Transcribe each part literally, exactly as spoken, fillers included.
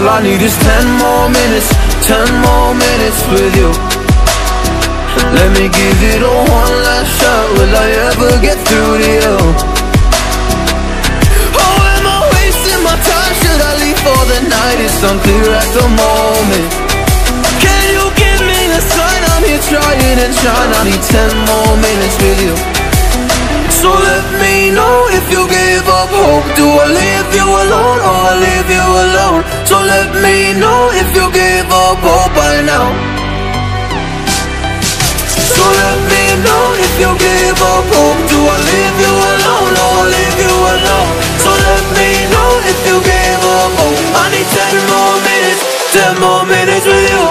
All I need is ten more minutes, ten more minutes with you. Let me give it a one last shot. Will I ever get through to you? Oh, am I wasting my time? Should I leave for the night? It's unclear at the moment. Can you give me a sign? I'm here trying and trying. I need ten more minutes with you. So let me know if you give up hope. Do I leave you alone or I leave you alone? So let me know if you give up hope by now. So let me know if you give up hope. Do I leave you alone or I leave you alone? So let me know if you give up hope. I need ten more minutes, ten more minutes with you.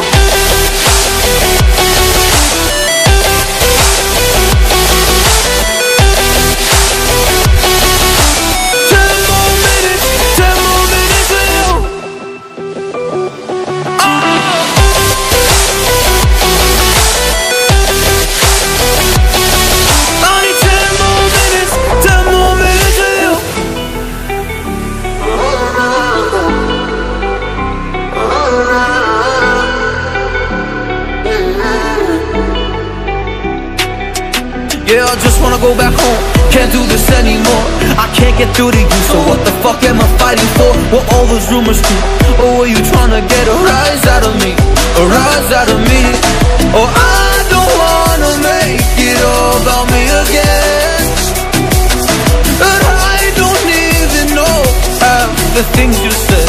Yeah, I just wanna go back home. Can't do this anymore. I can't get through to you, so what the fuck am I fighting for? What all those rumors do? Or were you trying to get a rise out of me? A rise out of me? Or I don't wanna make it all about me again. But I don't even know half the things you said.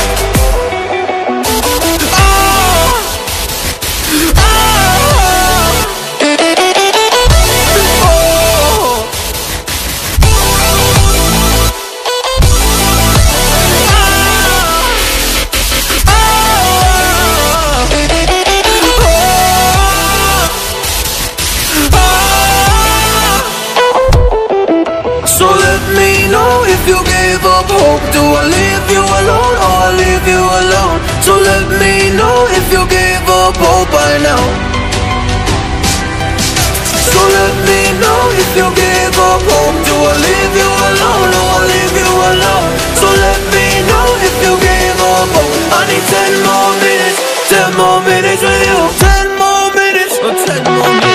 So let me know if you give up hope. Do I leave you alone or I leave you alone? So let me know if you give up hope by now. So let me know if you give up hope. Do I leave you alone or I leave you alone? So let me know if you give up hope. I need ten more minutes, ten more minutes with you. Ten more minutes, or ten more minutes.